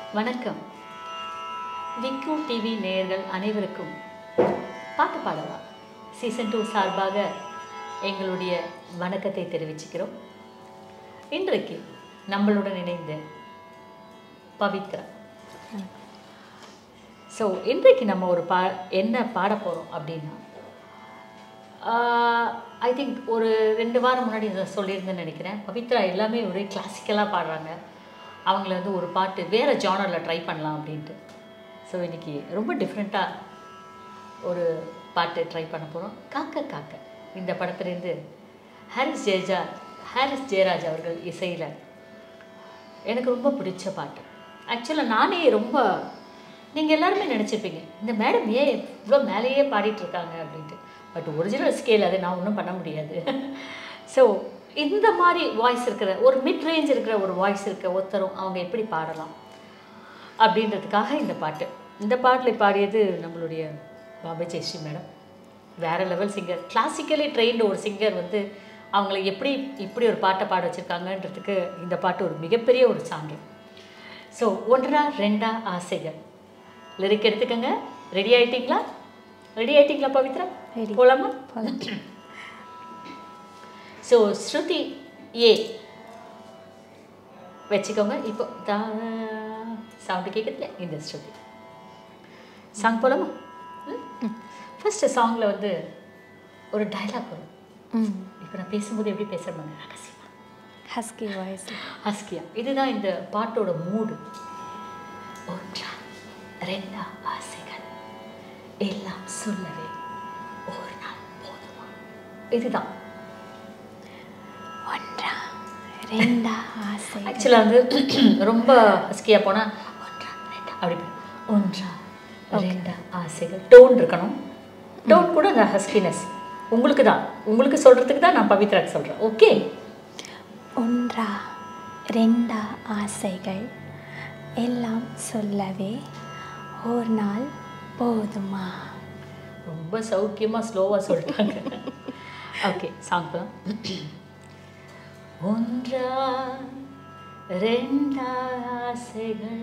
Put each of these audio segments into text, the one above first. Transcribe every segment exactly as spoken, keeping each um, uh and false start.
வணக்கம். விக்கு டிவி நேயர்கள் அனைவருக்கும் பாட்டு பாடவா சீசன் டூ சார்பாக எங்களுடைய வணக்கத்தை தெரிவிச்சுக்கிறோம். இன்றைக்கு நம்மளுடன் இணைந்த பவித்ரா. ஸோ இன்றைக்கு நம்ம ஒரு பா என்ன பாட போகிறோம் அப்படின்னா, ஐ திங்க் ஒரு ரெண்டு வாரம் முன்னாடி இதை சொல்லியிருந்தேன்னு நினைக்கிறேன். பவித்ரா எல்லாமே ஒரே கிளாசிக்கலாக பாடுறாங்க. அவங்கள வந்து ஒரு பாட்டு வேறு ஜானரில் ட்ரை பண்ணலாம் அப்படின்ட்டு. ஸோ இன்றைக்கி ரொம்ப டிஃப்ரெண்ட்டாக ஒரு பாட்டு ட்ரை பண்ண போகிறோம். காக்க காக்க இந்த படத்துலேருந்து ஹாரிஸ் ஜெயஜா ஹாரிஸ் ஜெயராஜ் அவர்கள் இசையில் எனக்கு ரொம்ப பிடிச்ச பாட்டு. ஆக்சுவலாக நானே ரொம்ப, நீங்கள் எல்லாருமே நினச்சிருப்பீங்க இந்த மேடம் ஏன் இவ்வளோ மேலேயே பாடிட்டுருக்காங்க அப்படின்ட்டு. பட் ஒரிஜினல் ஸ்கேல் அது நான் ஒன்றும் பண்ண முடியாது. ஸோ இந்த மாதிரி வாய்ஸ் இருக்கிற ஒரு மிட் ரேஞ்ச் இருக்கிற ஒரு வாய்ஸ் இருக்க ஒருத்தரும் அவங்க எப்படி பாடலாம் அப்படின்றதுக்காக இந்த பாட்டு. இந்த பாட்டில் பாடியது நம்மளுடைய பாபா ஜெயஸ்ரீ மேடம். வேறு லெவல் சிங்கர், கிளாசிக்கலி ட்ரெயின்டு ஒரு சிங்கர் வந்து அவங்கள எப்படி இப்படி ஒரு பாட்டை பாட வச்சுருக்காங்கன்றதுக்கு இந்த பாட்டு ஒரு மிகப்பெரிய ஒரு சான்று. ஸோ ஒன்றா ரெண்டா ஆசைகள் லிரிக் எடுத்துக்கோங்க. ரெடி ஆகிட்டிங்களா? ரெடி ஆகிட்டிங்களா பவித்ரா? போகலாமா? ஸோ ஸ்ருதி ஏ வச்சுக்கோங்க. இப்போ தா சவுண்டு கேட்குதுல, இந்த ஸ்ருதி சாங் போகலாமா? ஃபஸ்ட்டு சாங்கில் வந்து ஒரு டைலாக் வரும். இப்போ நான் பேசும்போது எப்படி பேசுகிறேன் ரகசியமா, ஹஸ்கி வாய்ஸ், ஹஸ்கியா. இதுதான் இந்த பாட்டோட மூடு. ஒன்றா ரெண்டா ஆசைகள் எல்லாம் சொல்லவே ஒரு நாள் போதுமா. இதுதான் ஒன்றா ரெண்டா ஆசை. ஆக்சுவலாக வந்து ரொம்ப ஹஸ்கியாக போனால் ஒன்றா ரெண்டா அப்படி ஒன்றா ரெண்டா ஆசைகள் டோன் இருக்கணும். டோன் கூட அந்த ஹஸ்கினஸ் உங்களுக்கு தான், உங்களுக்கு சொல்கிறதுக்கு தான் நான் பவித்ராக்கு சொல்கிறேன். ஓகே. ஒன்றா ரெண்டா ஆசைகள் எல்லாம் சொல்லவே ஒரு நாள் போதுமா. ரொம்ப சௌக்கியமாக ஸ்லோவாக சொல்லிட்டாங்க. ஓகே, சாங் தான். ஒன்றா ரெண்டா ஆசைகள்,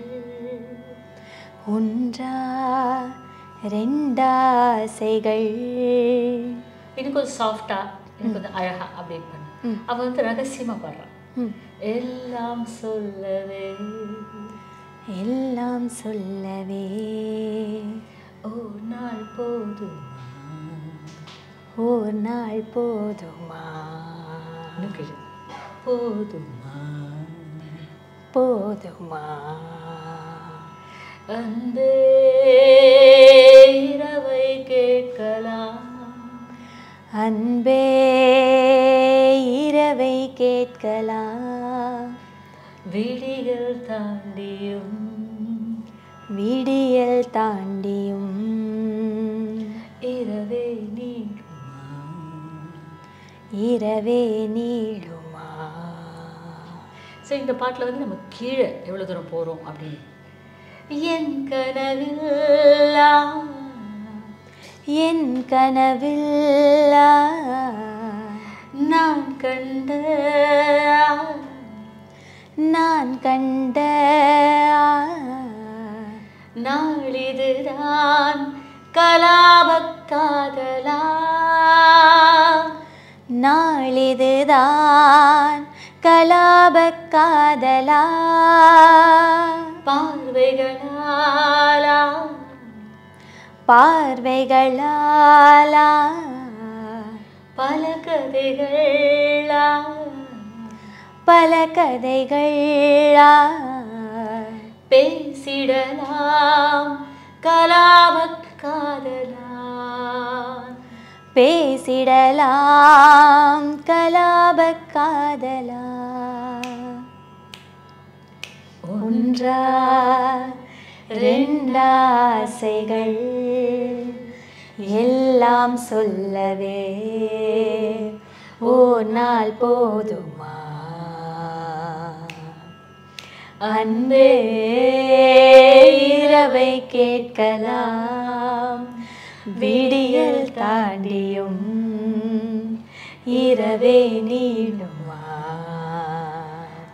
ஒன்றா ரெண்டா ஆசைகள். இன்னும் கொஞ்சம் சாஃப்டாக, இன்னும் கொஞ்சம் அழகாக அப்படி பண்ண. அவள் வந்து ரகசியமாக பாடுறான். எல்லாம் சொல்லவே எல்லாம் சொல்லவே ஒரு நாள் போதுமா, ஒரு நாள் போதுமா. போதுமா போதுமா. அன்பே இரவை கேட்கலாம், அன்பே இரவை கேட்கலாம். விடிகள் தாண்டியும் விடியல் தாண்டியும் இரவே நீடுமா, இரவே நீடுமா. ஸோ இந்த பாட்டில் வந்து நம்ம கீழே எவ்வளோ தூரம் போகிறோம் அப்படின்னு. என் கனவில் என் கனவில் நான் கண்ட நான் கண்ட நாளிதுதான் கலாபக் காதலா, நாளிதுதான் கலாபக் காதலா. பார்வைகளாலா பார்வைகளாலா பல கதைகளா, பல கதைகளா. பேசிடலாம் கலாபக் காதலா, பேசிடலாம் கலாபக் காதலா. ஒன்றா ரெண்டா ஆசைகள் எல்லாம் சொல்லவே ஓர் நாள் போதுமா. அன்பே இரவை கேட்கலாம், விடியல் தாண்டியும் இரவே நீடுமா.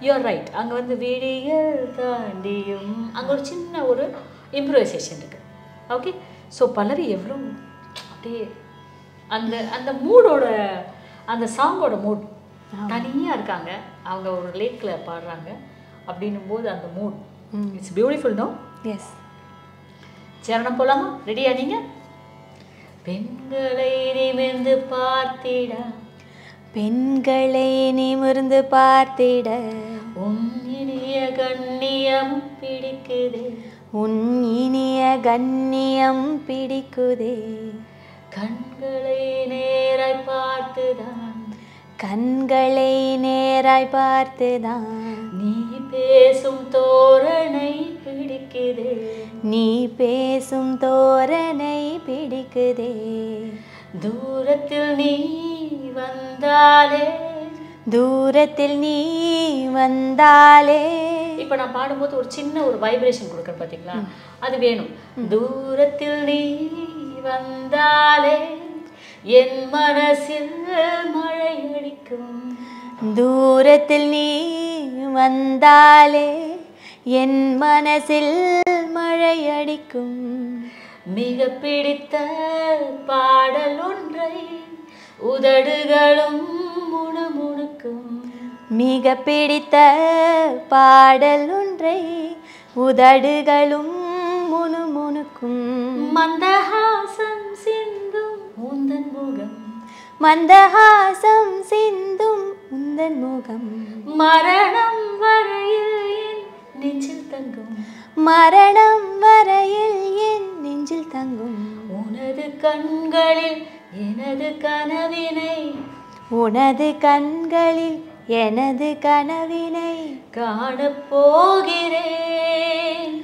You are right. அங்கே வந்து விடியல் தாண்டியும் அங்கே ஒரு சின்ன ஒரு இம்ப்ரூவைசேஷன் இருக்குது. ஓகே, ஸோ பல்லவி எவ்வளோ அப்படியே அந்த அந்த மூடோட அந்த சாங்கோட மூட் தனியாக இருக்காங்க. அவங்க ஒரு லேக்கில் பாடுறாங்க அப்படின்னும் போது அந்த mood it's beautiful. No? Yes. சரணம் போலாமா? ரெடியா நீங்கள்? பெண்களை நிமிர்ந்து பார்த்திட, பெண்களை நிமிர்ந்து பார்த்திட உன் இனிய கண்ணியம் பிடிக்குதே, உன் இனிய கண்ணியம் பிடிக்குதே, கண்களை நேராய் பார்த்துதான், கண்களை நேராய் பார்த்துதான், நீ பேசும் தோரணை பிடிக்குதே, நீ பேசும் தோரணை பிடிக்குதே, தூரத்தில் நீ வந்தாலே, தூரத்தில் நீ வந்தாலே. இப்போ நான் பாடும்போது ஒரு சின்ன ஒரு வைப்ரேஷன் கொடுக்குறேன் பார்த்தீங்களா, அது வேணும். தூரத்தில் நீ வந்தாலே என் மனசில் மழை அடிக்கும், தூரத்தில் நீ வந்தாலே என் மனசில் மழை அடிக்கும், மிக பிடித்த பாடல் ஒன்றை உதடுகளும் முணுமுணுக்கும், மிக பிடித்த பாடல் ஒன்றை உதடுகளும் முணுமுணுக்கும், மந்தஹாசம் சிந்தும் உந்தன் முகம், மந்தஹாசம் சிந்தும் உந்தன் முகம், மரணம் வரையில் என் நெஞ்சில் தங்கும், மரணம் வரையில் என் நெஞ்சில் தங்கும், உனது கண்களில் எனது கனவினை, உனது கண்களில் எனது கனவினை காணப்போகிறேன்,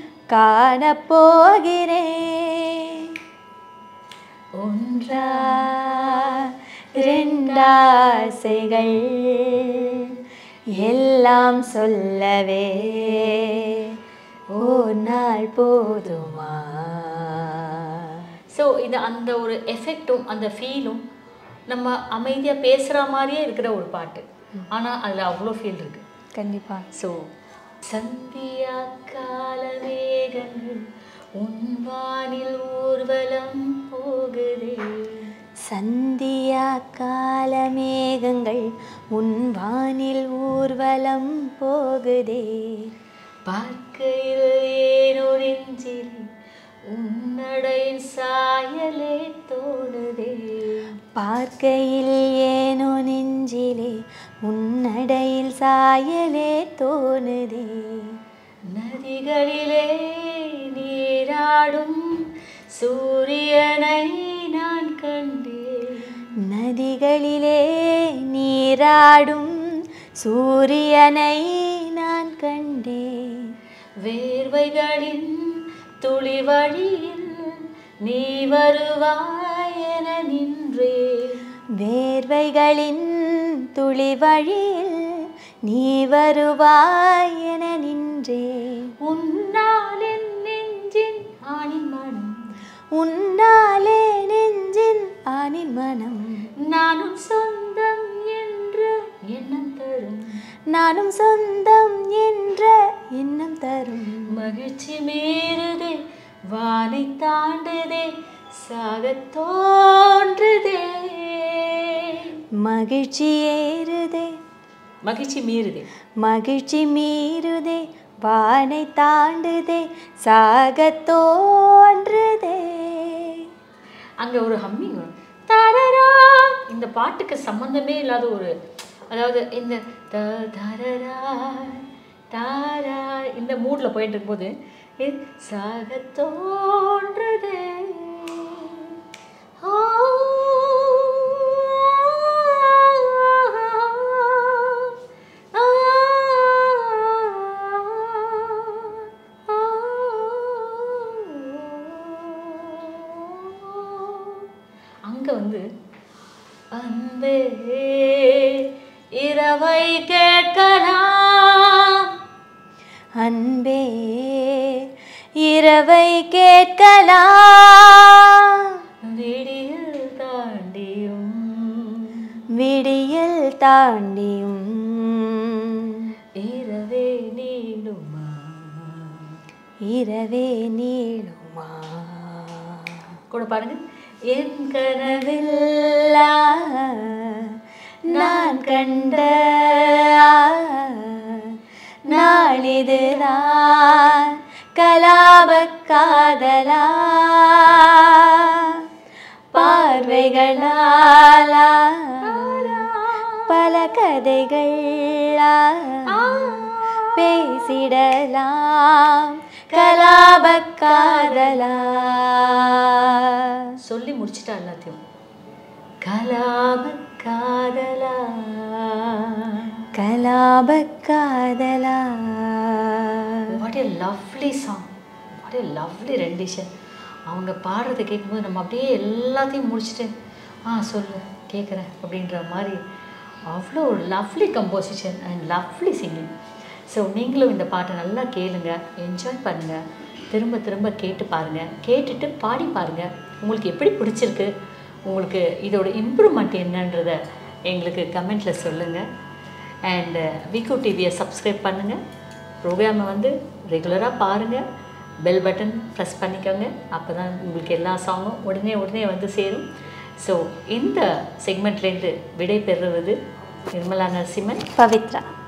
காணப்போகிறேன். ஒன்றா இரண்டாசைகள் எல்லாம் சொல்லவே ஒரு நாள் போதுமா. ஸோ இது அந்த ஒரு எஃபெக்டும் அந்த ஃபீலும் நம்ம அமைதியாக பேசுகிற மாதிரியே இருக்கிற ஒரு பாட்டு, ஆனால் அதில் அவ்வளோ ஃபீல் இருக்குது. கண்டிப்பாக. ஸோ சந்தியா கால மேகங்கள் உன்வானில் ஊர்வலம் போகுதே, சந்தியா கால மேகங்கள் உன் வானில் ஊர்வலம் போகுதே, பார்க்கையில் ஏனோ நெஞ்சிலே உன்னடையின் சாயலே தோணுதே, பார்க்கையில் ஏனோ நெஞ்சிலே உன்னடையில் சாயலே தோணுதே, நதிகளிலே நீராடும் சூரியனை நான் கண்டேன், நதிகளிலே நீராடும் சூரியனை நான் கண்டேன், வேர்வைகளின் துளி வழியில் நீ வருவாய் என நின்றேன், வேர்வைகளின் துளி வழியில் நீ வருவாய் என நின்றேன், உன்னால் என் நெஞ்சின் ஆணின் மனம், உன்னாலே நெஞ்சின் ஆணின் மனம், நானும் சொந்தம் என்ற எண்ணம் தரும், நானும் சொந்தம் என்ற எண்ணம் தரும், மகிழ்ச்சி மீறுதே வானை தாண்டுதே சாகத் தோன்றுதே, மகிழ்ச்சி ஏறுதே, மகிழ்ச்சி மீறுதே, மகிழ்ச்சி மீறுதே வானை தாண்டுதே சாகத் தோன்றுதே. அங்கே ஒரு ஹம்மிங் வரும், தரரா. இந்த பாட்டுக்கு சம்மந்தமே இல்லாத ஒரு, அதாவது இந்த த தரரா தாரா இந்த மூடில் போயிட்டு இருக்கும்போது சாக தோன்றுதே, ஓ அங்கே வந்து அன்பே இரவை கேட்கலாம், அன்பே இரவை கேட்கலாம், விடியல் தாண்டியும் விடியல் தாண்டியும் இரவை நீளுமா இரவே நீளுமா கூட பாருங்க. என் கனவில் நான் கண்ட நாளிதுதான் கலாப காதலா பார்வைகளாலா பல கதைகள் பேசிடலாம் கலாப காதலா. சொல்லி முடிச்சிட்டா எல்லாத்தையும். கலாப காதலா கலாப காதலா. What a lovely song, what a lovely rendition. அவங்க பாடுறதை கேட்கும்போது நம்ம அப்படியே எல்லாத்தையும் முடிச்சுட்டு ஆ சொல்லு கேட்குறேன் அப்படின்ற மாதிரி அவ்வளோ ஒரு lovely composition and lovely singing. So நீங்களும் இந்த பாட்டை நல்லா கேளுங்க, என்ஜாய் பண்ணுங்கள், திரும்ப திரும்ப கேட்டு பாருங்கள், கேட்டுட்டு பாடி பாருங்கள். உங்களுக்கு எப்படி பிடிச்சிருக்கு, உங்களுக்கு இதோட இம்ப்ரூவ்மெண்ட் என்னன்றதை எங்களுக்கு கமெண்ட்டில் சொல்லுங்கள். அண்டு விகோ டிவியை சப்ஸ்கிரைப் பண்ணுங்கள், ப்ரோக்ராமை வந்து ரெகுலராக பாருங்கள், பெல் பட்டன் ப்ரெஸ் பண்ணிக்கோங்க. அப்போ தான் உங்களுக்கு எல்லா சாங்கும் உடனே உடனே வந்து சேரும். ஸோ இந்த செக்மெண்ட்லேருந்து விடை பெறுவது நிர்மலா நரசிம்மன், பவித்ரா.